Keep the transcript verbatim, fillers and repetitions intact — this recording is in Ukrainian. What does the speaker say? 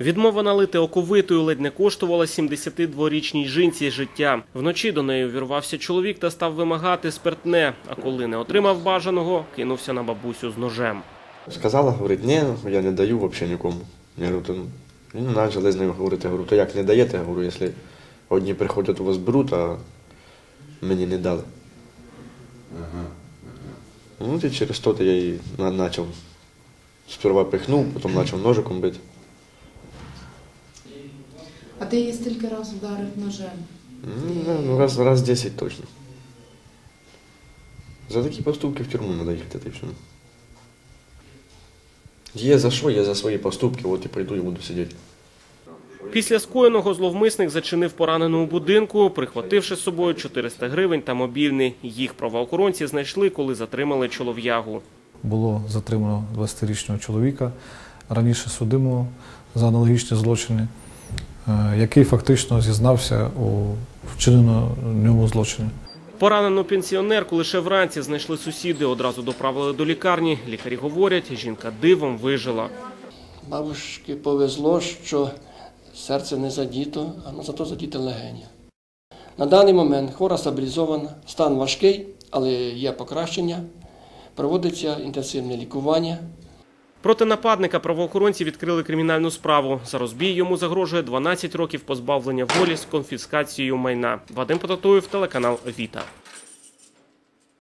Відмова налити оковитою ледь не коштувала сімдесятидворічній жінці життя. Вночі до неї увірвався чоловік та став вимагати спиртне, а коли не отримав бажаного, кинувся на бабусю з ножем. Сказала, говорить, ні, я не даю взагалі нікому. Я говорю, то, ну, почали з ним говорити, я говорю, то як не даєте? Я говорю, якщо одні приходять у вас беруть, а мені не дали. Ага. Ну, і через то я її почав. Сперва пихнув, потім почав ножиком бити. А ти її стільки разів вдарив ножем? Ну, раз, раз десять точно. За такі поступки в тюрму треба їхати, та й все. Є за що, є за свої поступки, от і прийду і буду сидіти. Після скоєного зловмисник зачинив поранену у будинку, прихвативши з собою чотириста гривень та мобільний. Їх правоохоронці знайшли, коли затримали чолов'ягу. Було затримано двадцятирічного чоловіка, раніше судимого за аналогічні злочини, який фактично зізнався у вчиненому ньому злочині. Поранену пенсіонерку лише вранці знайшли сусіди, одразу доправили до лікарні. Лікарі говорять, жінка дивом вижила. Бабушці повезло, що серце не задіто, а зато задіти легені. На даний момент хвора стабілізована, стан важкий, але є покращення, проводиться інтенсивне лікування. Проти нападника правоохоронці відкрили кримінальну справу. За розбій йому загрожує дванадцять років позбавлення волі з конфіскацією майна. Вадим Потатуєв, телеканал «Віта».